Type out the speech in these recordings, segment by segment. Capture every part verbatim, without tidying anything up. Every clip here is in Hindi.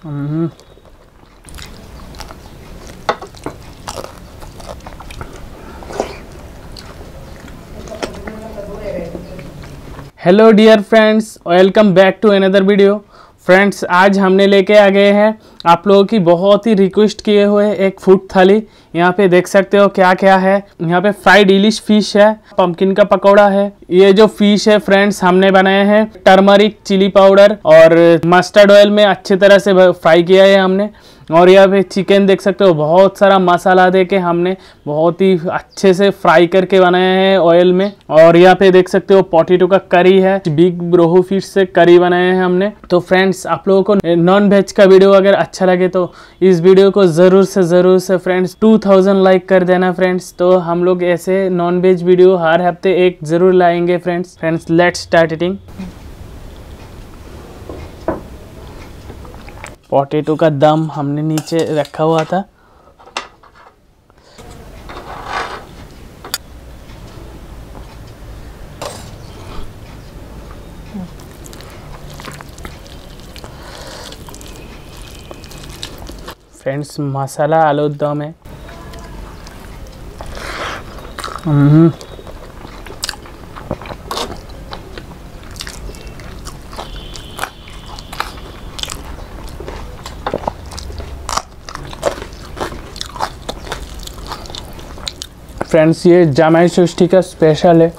Hmm. Hello dear friends, welcome back to another video. Friends, आज हमने लेके आ गए हैं आप लोगों की बहुत ही रिक्वेस्ट किए हुए एक फूड थाली। यहाँ पे देख सकते हो क्या क्या है। यहाँ पे फ्राइड इलिश फिश है, पंपकिन का पकौड़ा है। ये जो फिश है फ्रेंड्स हमने बनाए हैं टर्मरिक चिली पाउडर और मस्टर्ड ऑयल में अच्छी तरह से फ्राई किया है हमने। और यहाँ पे चिकन देख सकते हो, बहुत सारा मसाला दे के हमने बहुत ही अच्छे से फ्राई करके बनाया है ऑयल में। और यहाँ पे देख सकते हो पोटैटो का करी है, बिग रोहू फिश से करी बनाए हैं हमने। तो फ्रेंड्स, आप लोगों को नॉन वेज का वीडियो अगर अच्छा लगे तो इस वीडियो को ज़रूर से ज़रूर से फ्रेंड्स टू थाउजेंड लाइक कर देना फ्रेंड्स। तो हम लोग ऐसे नॉन वेज वीडियो हर हफ्ते एक ज़रूर लाएंगे friends. Friends, let's start eating. Potato का दम हमने नीचे रखा हुआ था। फ्रेंड्स, मसाला आलू दम है। हम्म फ्रेंड्स, ये जामाई षष्ठी का स्पेशल है।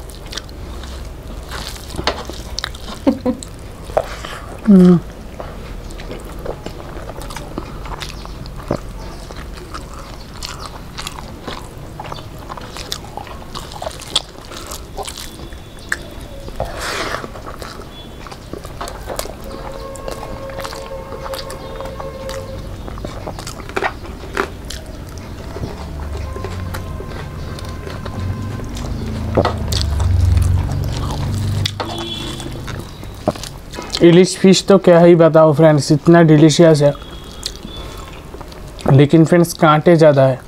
इलिश फिश तो क्या ही बताओ फ्रेंड्स, इतना डिलीशियस है। लेकिन फ्रेंड्स कांटे ज़्यादा है।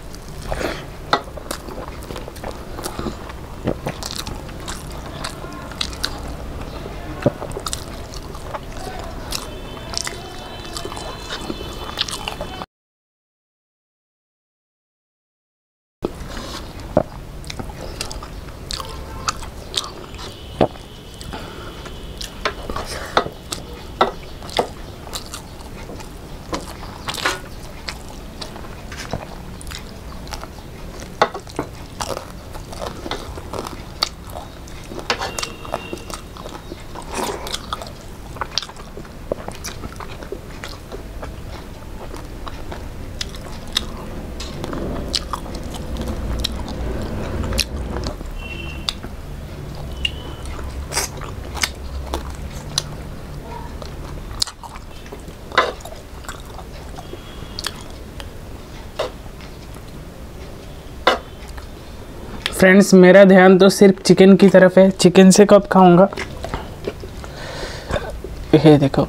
फ्रेंड्स, मेरा ध्यान तो सिर्फ चिकन की तरफ है। चिकन से कब खाऊंगा? ये देखो,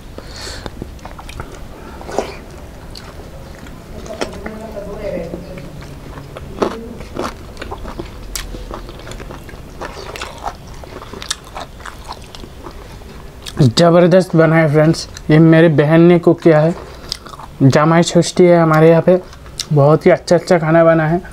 ज़बरदस्त बना है फ्रेंड्स। ये मेरे बहन ने कुक किया है। जामाई षष्ठी है हमारे यहाँ पे, बहुत ही अच्छा अच्छा खाना बना है।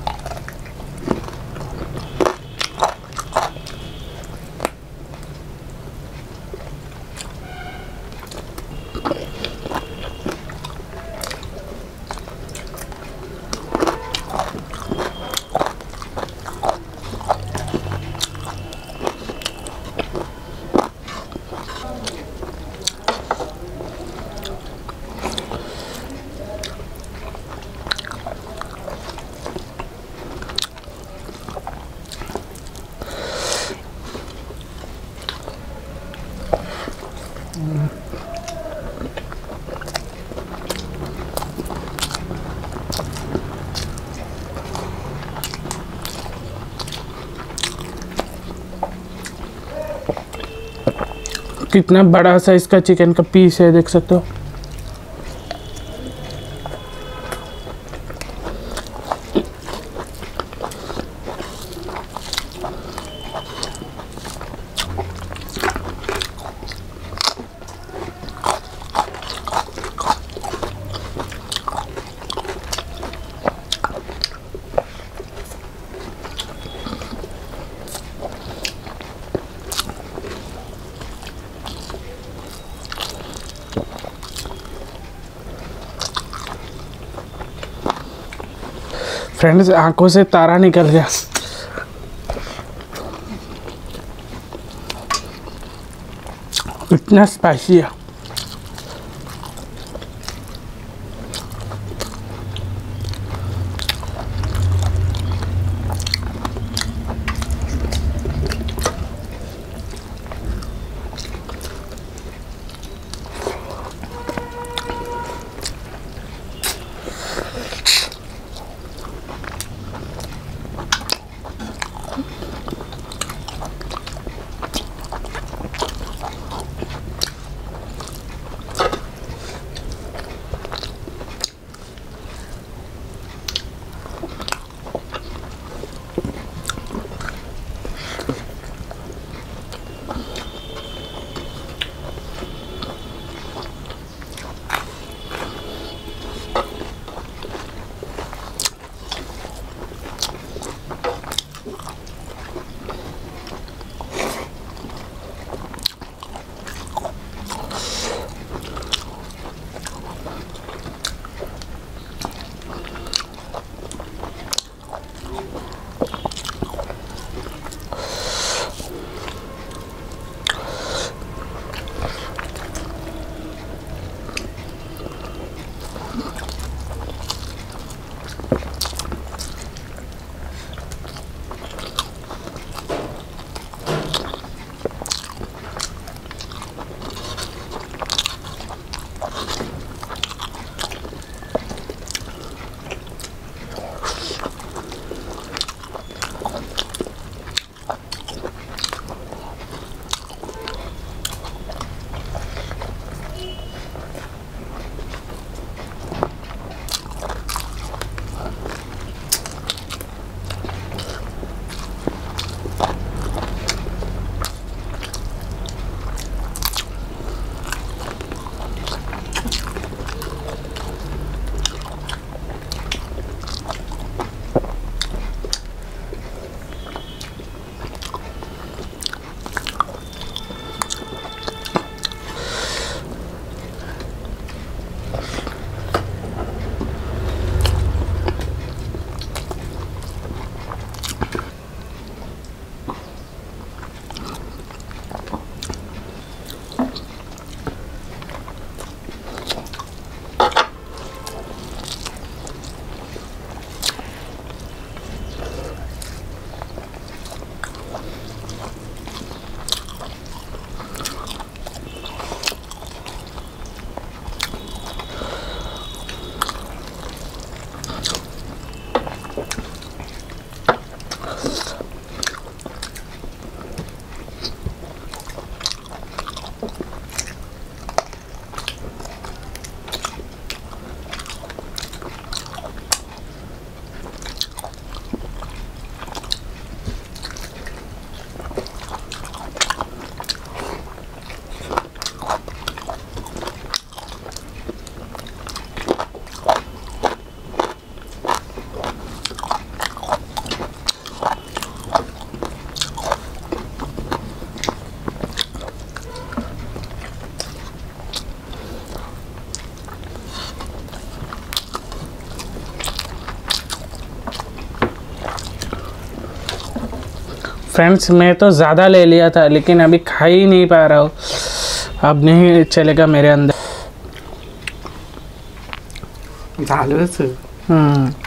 कितना बड़ा साइज का चिकन का पीस है, देख सकते हो। फ्रेंड्स आंखों से तारा निकल गया। इतना स्पाइसी है। फ्रेंड्स मैं तो ज़्यादा ले लिया था लेकिन अभी खा ही नहीं पा रहा हूँ। अब नहीं चलेगा मेरे अंदर। हम्म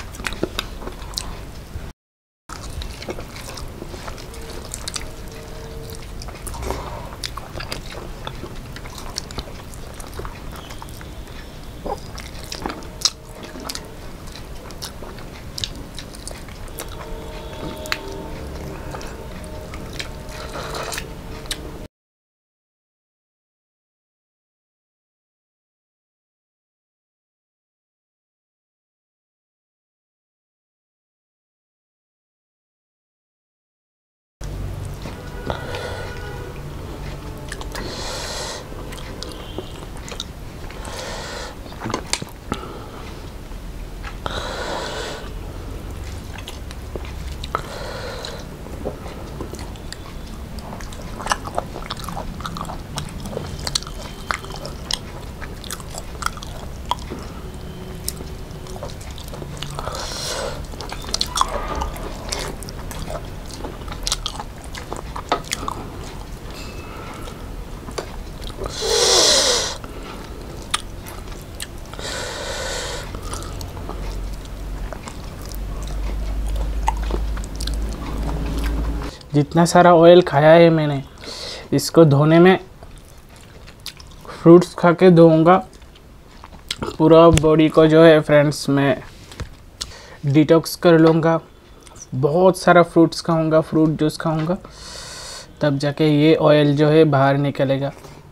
जितना सारा ऑयल खाया है मैंने, इसको धोने में फ्रूट्स खा के धोऊंगा पूरा बॉडी को जो है फ्रेंड्स, मैं डिटॉक्स कर लूँगा। बहुत सारा फ्रूट्स खाऊंगा, फ्रूट जूस खाऊंगा, तब जाके ये ऑयल जो है बाहर निकलेगा।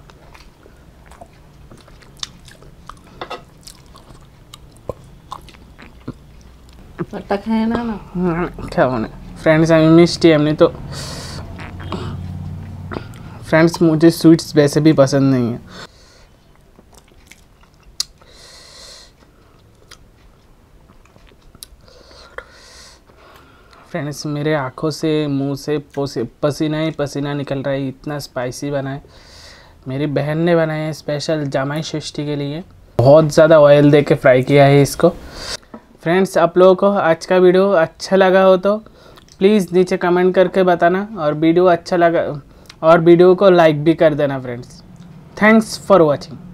है ना ना क्या होने फ्रेंड्स, आई मिस्टी हमने तो फ्रेंड्स, मुझे स्वीट्स वैसे भी पसंद नहीं है। फ्रेंड्स, मेरे आँखों से मुंह से पसीना ही पसीना निकल रहा है, इतना स्पाइसी बना है। मेरी बहन ने बनाया है स्पेशल जामाई षष्ठी के लिए। बहुत ज़्यादा ऑयल दे के फ्राई किया है इसको। फ्रेंड्स, आप लोगों को आज का वीडियो अच्छा लगा हो तो प्लीज़ नीचे कमेंट करके बताना, और वीडियो अच्छा लगा और वीडियो को लाइक भी कर देना फ्रेंड्स। Thanks for watching.